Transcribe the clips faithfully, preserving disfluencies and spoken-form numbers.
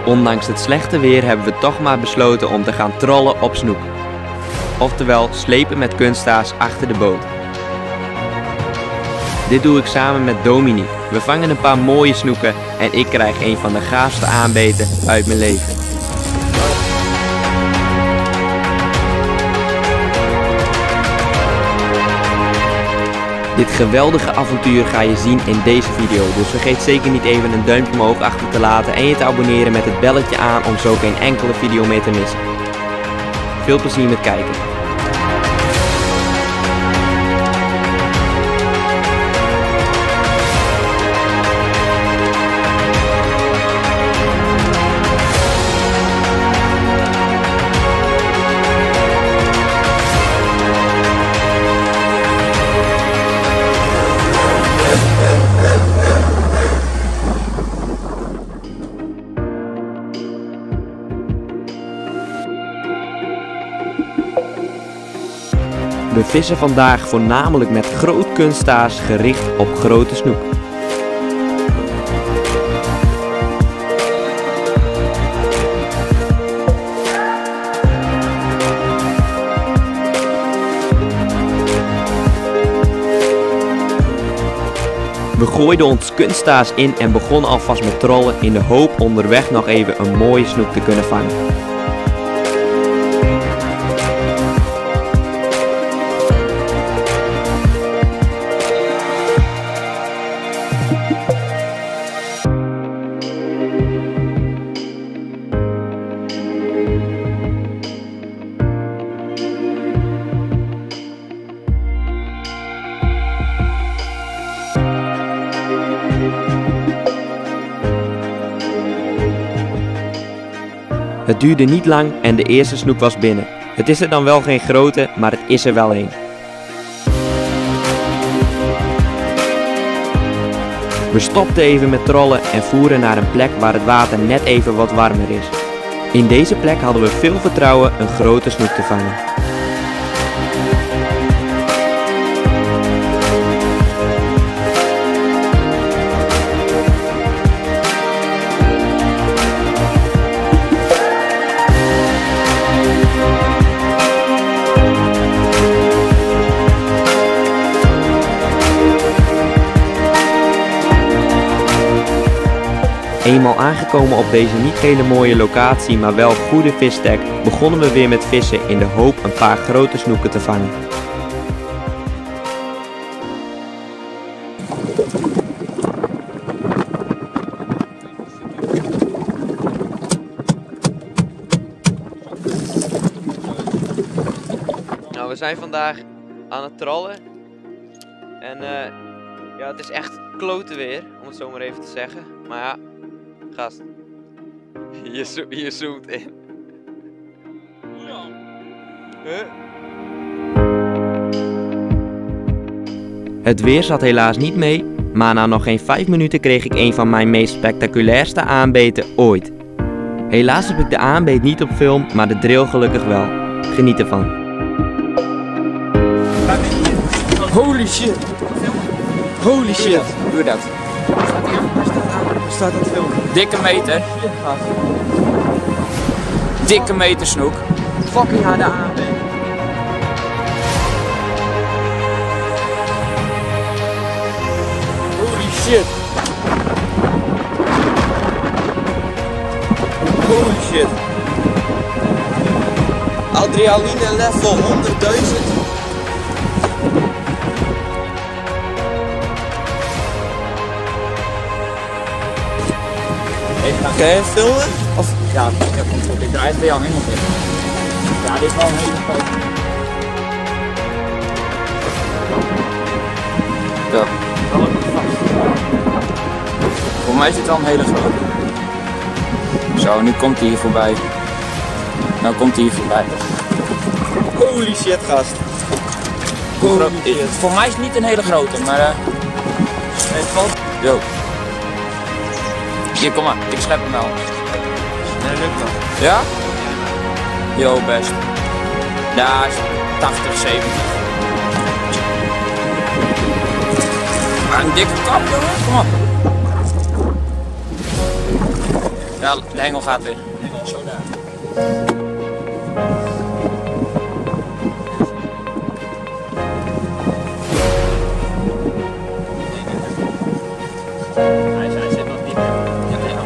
Ondanks het slechte weer hebben we toch maar besloten om te gaan trollen op snoek. Oftewel slepen met kunsthaas achter de boot. Dit doe ik samen met Dominique. We vangen een paar mooie snoeken en ik krijg een van de gaafste aanbeten uit mijn leven. Dit geweldige avontuur ga je zien in deze video, dus vergeet zeker niet even een duimpje omhoog achter te laten en je te abonneren met het belletje aan om zo geen enkele video meer te missen. Veel plezier met kijken. We vissen vandaag voornamelijk met groot kunsthaas gericht op grote snoek. We gooiden ons kunsthaas in en begonnen alvast met trollen in de hoop onderweg nog even een mooie snoek te kunnen vangen. Het duurde niet lang en de eerste snoek was binnen. Het is er dan wel geen grote, maar het is er wel een. We stopten even met trollen en voeren naar een plek waar het water net even wat warmer is. In deze plek hadden we veel vertrouwen een grote snoek te vangen. Eenmaal aangekomen op deze niet hele mooie locatie, maar wel goede visstek, begonnen we weer met vissen in de hoop een paar grote snoeken te vangen. Nou, we zijn vandaag aan het trollen en uh, ja, het is echt klote weer, om het zo maar even te zeggen, maar ja. Gast, je, zo je zoomt in. Ja. Huh? Het weer zat helaas niet mee, maar na nog geen vijf minuten kreeg ik een van mijn meest spectaculairste aanbeten ooit. Helaas heb ik de aanbeet niet op film, maar de drill gelukkig wel. Geniet ervan. Holy shit! Holy shit! Doe dat. Staat dat film? Dikke meter. Dikke meter snoek. Fucking harde aanbeet. Holy shit. Holy shit. Adrenaline level honderdduizend. Kan je filmen? Of? Ja, ik heb hem ik draai het bij jou helemaal in. Ja, dit is wel een hele grote. Zo. Voor mij is dit wel een hele grote. Zo, nu komt hij hier voorbij. Nou komt hij hier voorbij. Holy shit, gast. Holy shit. Voor mij is het niet een hele grote, maar uh... het valt. Yo. Hier, kom maar. Ik schep hem wel. Nee, dat lukt wel. Ja? Yo, best. Ja, tachtig, zeventig. Maar een dikke kap, jongen. Kom op. Ja, de hengel gaat weer. De hengel is zo daar. Hij, hij zit nog diep. Ja, ja.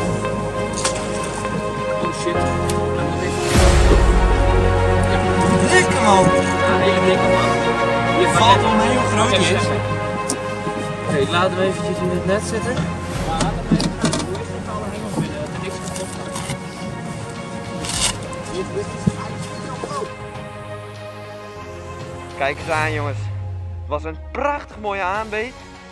Oh shit. Hij moet even. Dikke man! Ja, hele dikke man. Je valt om heel groot is. Oké, ik laat hem eventjes in het net zitten. Maar laat hem even uit. Doe even een alle hengels binnen, dat er niks kapot gaat. Kijk eens aan jongens. Het was een prachtig mooie aanbeet.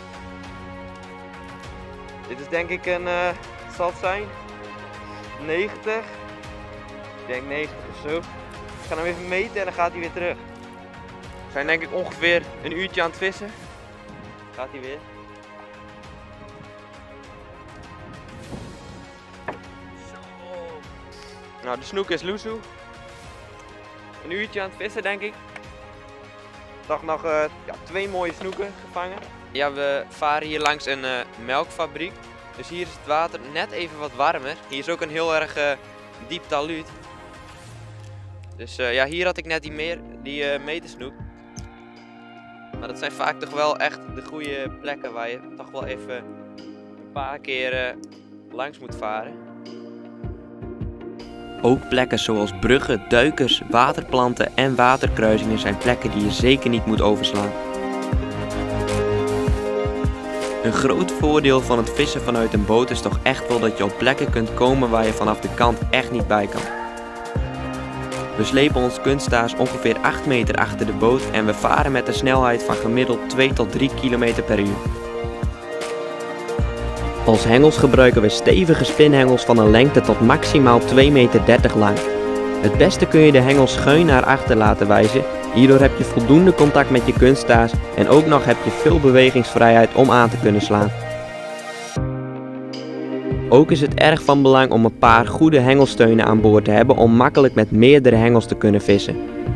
Dit is denk ik een, uh, het zal het zijn, negentig. Ik denk negentig of zo. Ik ga hem even meten en dan gaat hij weer terug. We zijn denk ik ongeveer een uurtje aan het vissen. Gaat hij weer. Zo. Nou, de snoek is loesoe. Een uurtje aan het vissen denk ik. Ik zag nog uh, ja, twee mooie snoeken gevangen. Ja, we varen hier langs een uh, melkfabriek. Dus hier is het water net even wat warmer. Hier is ook een heel erg uh, diep taluut. Dus uh, ja, hier had ik net die, meer, die uh, metersnoek. Maar dat zijn vaak toch wel echt de goede plekken waar je toch wel even een paar keer uh, langs moet varen. Ook plekken zoals bruggen, duikers, waterplanten en waterkruisingen zijn plekken die je zeker niet moet overslaan. Een groot voordeel van het vissen vanuit een boot is toch echt wel dat je op plekken kunt komen waar je vanaf de kant echt niet bij kan. We slepen ons kunststaars ongeveer acht meter achter de boot en we varen met een snelheid van gemiddeld twee tot drie kilometer per uur. Als hengels gebruiken we stevige spinhengels van een lengte tot maximaal twee meter dertig lang. Het beste kun je de hengels schuin naar achter laten wijzen, hierdoor heb je voldoende contact met je kunststaars en ook nog heb je veel bewegingsvrijheid om aan te kunnen slaan. Ook is het erg van belang om een paar goede hengelsteunen aan boord te hebben om makkelijk met meerdere hengels te kunnen vissen.